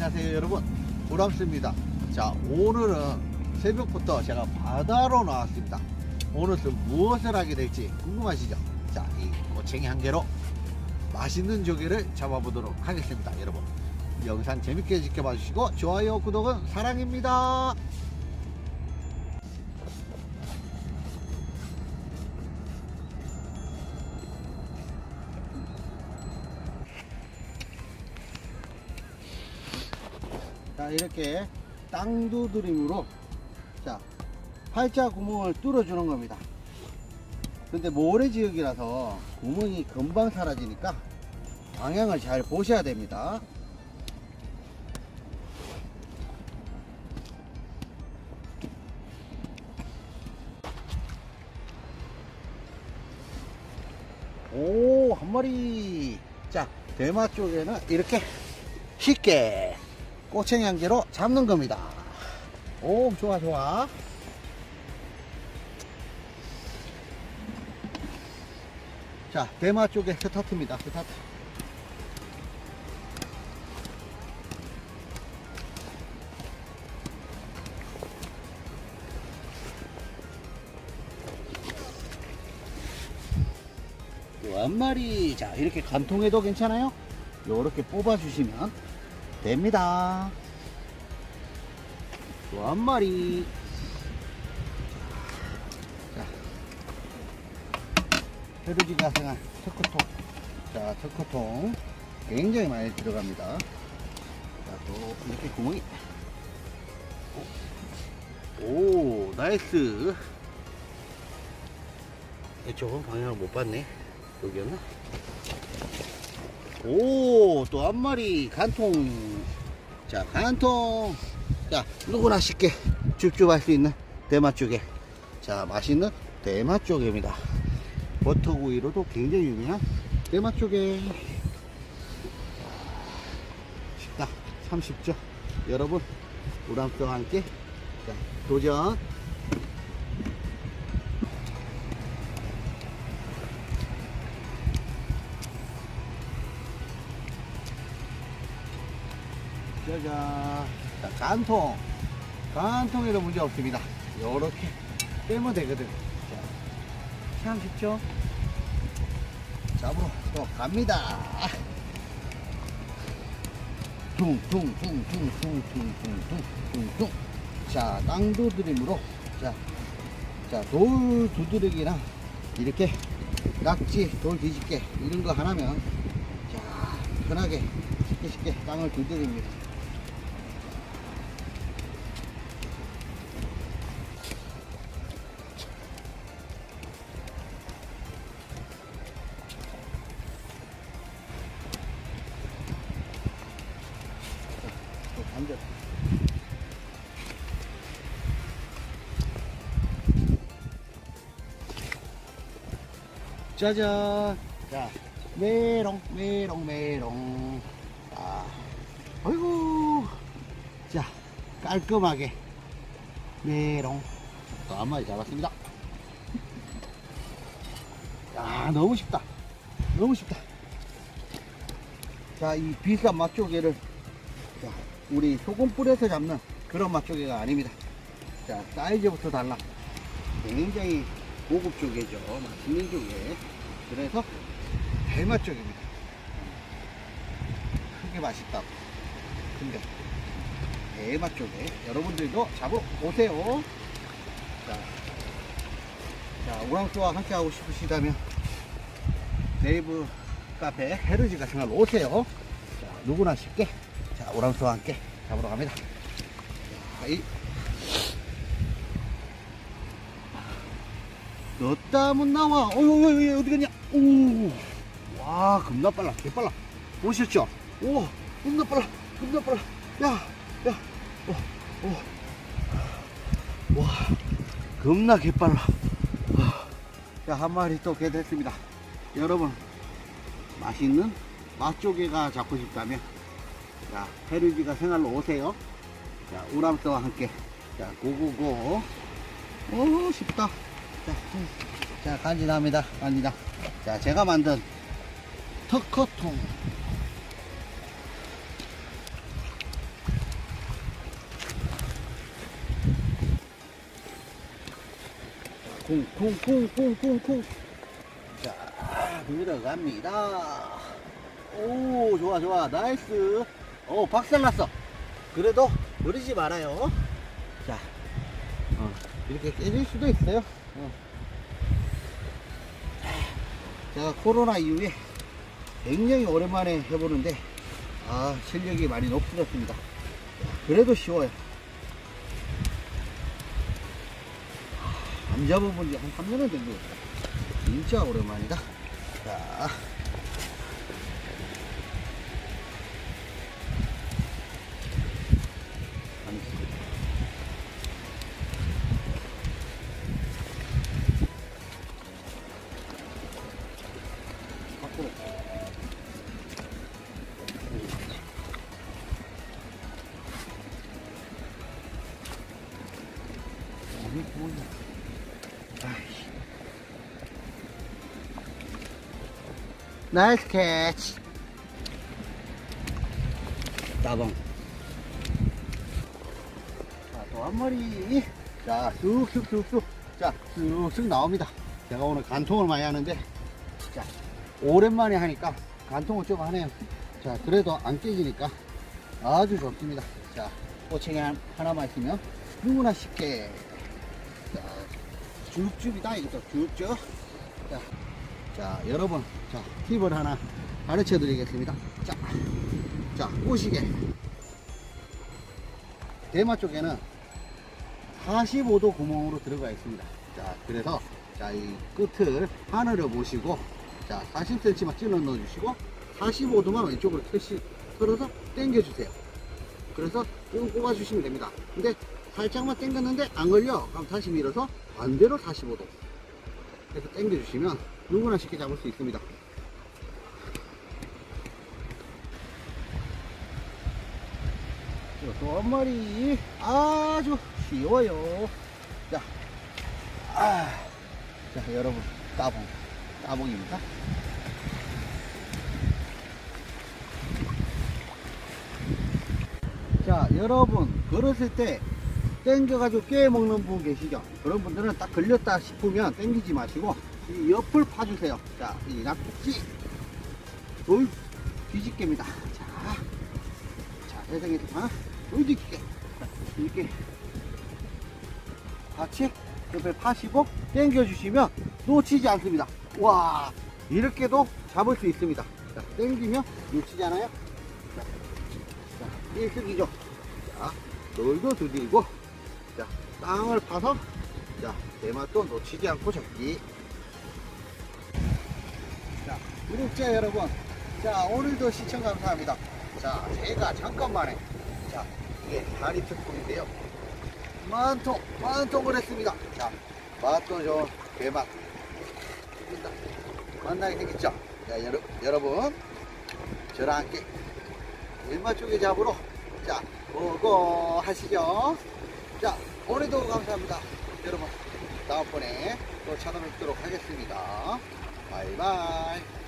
안녕하세요 여러분, 우람스입니다. 자, 오늘은 새벽부터 제가 바다로 나왔습니다. 오늘은 무엇을 하게 될지 궁금하시죠? 자, 이 꼬챙이 한 개로 맛있는 조개를 잡아보도록 하겠습니다. 여러분, 영상 재밌게 지켜봐 주시고 좋아요, 구독은 사랑입니다. 자, 이렇게 땅두드림으로 자 팔자 구멍을 뚫어 주는 겁니다. 근데 모래지역이라서 구멍이 금방 사라지니까 방향을 잘 보셔야 됩니다. 오, 한 마리. 자, 대마 쪽에는 이렇게 쉽게 꼬챙이 한 개로 잡는 겁니다. 오, 좋아 좋아. 자, 대마 쪽에 스타트입니다. 스타트. 또 한 마리. 자, 이렇게 간통해도 괜찮아요. 요렇게 뽑아 주시면 됩니다. 또 한 마리. 자, 페루지가 생한 특허통. 자, 특허통 굉장히 많이 들어갑니다. 자, 또 이렇게 구멍이. 오, 나이스. 조금 방향을 못 봤네. 여기였나? 오, 또 한 마리. 간통. 자, 간통. 자, 누구나 쉽게 줍줍할 수 있는 대마 조개. 자, 맛있는 대마 조개입니다. 버터구이로도 굉장히 유명한 대마 조개. 쉽다, 참 쉽죠. 여러분, 우람씨와 함께 자, 도전. 짜잔. 자, 간통에도 문제 없습니다. 요렇게 빼면 되거든. 자, 참 쉽죠? 잡으러 또 갑니다. 퉁퉁퉁퉁퉁퉁퉁퉁퉁퉁. 자, 땅두드림으로 돌 두드리기나 이렇게 낙지, 돌 뒤집개 이런 거 하나면 자, 편하게 쉽게 땅을 두드립니다. 반대. 짜잔. 자, 메롱. 아, 아이고. 자, 깔끔하게 메롱. 또 한 마리 잡았습니다. 야, 너무 쉽다. 너무 쉽다. 자, 이 비싼 맛조개를 자, 우리 소금 뿌려서 잡는 그런 맛조개가 아닙니다. 자, 사이즈부터 달라. 굉장히 고급 조개죠. 맛있는 조개. 그래서 대맛조개입니다. 크게 맛있다고. 근데 대맛조개 여러분들도 잡으러 오세요. 자, 우람씨와 함께 하고 싶으시다면 네이버 카페 헤르지가 생활 오세요. 자, 누구나 쉽게 자, 우람씨와 함께 잡으러 갑니다. 자, 너 땀은 나와. 어디 갔냐? 오, 와, 겁나 빨라. 개빨라. 보셨죠? 오, 겁나 빨라. 야, 와, 겁나 개빨라. 자, 한 마리 또 개됐습니다. 여러분, 맛있는 맛조개가 잡고 싶다면 자, 페루지가 생활로 오세요. 자, 우람씨와 함께 자, 고고고. 오, 쉽다. 자, 간지납니다. 간지나. 자, 제가 만든 특허통. 쿵쿵쿵쿵쿵쿵. 자, 들어갑니다. 오, 좋아, 좋아. 나이스. 오, 박살났어. 그래도 버리지 말아요. 자, 이렇게 깨질 수도 있어요. 제가 코로나 이후에 굉장히 오랜만에 해보는데, 실력이 많이 높아졌습니다. 그래도 쉬워요. 안 잡아본 지 한 3년은 된 것 같아요. 진짜 오랜만이다. 자. 밖으로. 나이스 캐치. 따봉. 자, 또 한 마리. 자, 쑥쑥쑥쑥. 자, 쑥쑥 나옵니다. 제가 오늘 간통을 많이 하는데, 자, 오랜만에 하니까 간통을 좀 하네요. 자, 그래도 안 깨지니까 아주 좋습니다. 자, 꼬챙이 하나만 있으면 누구나 쉽게. 자, 쭉쭉이다, 이것도 쭉쭉. 자, 여러분, 자, 팁을 하나 가르쳐 드리겠습니다. 자, 꼬시게. 대마 쪽에는 45도 구멍으로 들어가 있습니다. 자, 그래서, 자, 이 끝을 하늘을 보시고, 자, 40cm만 찔러 넣어 주시고, 45도만 왼쪽으로 틀어서 당겨주세요. 그래서 이거 꼽아주시면 됩니다. 근데 살짝만 당겼는데 안 걸려. 그럼 다시 밀어서 반대로 45도. 그래서 당겨주시면 누구나 쉽게 잡을 수 있습니다. 또 한 마리 아주 쉬워요. 자, 자, 여러분, 따봉입니다. 자, 여러분, 걸었을 때 당겨가지고 깨먹는 분 계시죠? 그런 분들은 딱 걸렸다 싶으면 당기지 마시고 이 옆을 파주세요. 자, 이 낙지 돌 뒤집개입니다. 자, 세상에서 돌 뒤집개. 이렇게 같이 옆에 파시고 당겨주시면 놓치지 않습니다. 와, 이렇게도 잡을 수 있습니다. 자, 당기면 놓치지 않아요. 자, 일석이조. 자, 돌도 두들고, 자, 땅을 파서, 자, 대맛도 놓치지 않고 잡기. 자, 구독자 여러분, 자, 오늘도 시청 감사합니다. 자, 제가 잠깐만에, 자, 이게 다리 특공인데요. 만통을 했습니다. 자, 맛도 좋은 대맛. 만나게 생겼죠? 자, 여러분, 저랑 함께 일마 쪽에 잡으러, 자, 고고 하시죠. 자, 오늘도 감사합니다. 여러분, 다음번에 또 찾아뵙도록 하겠습니다. 바이바이.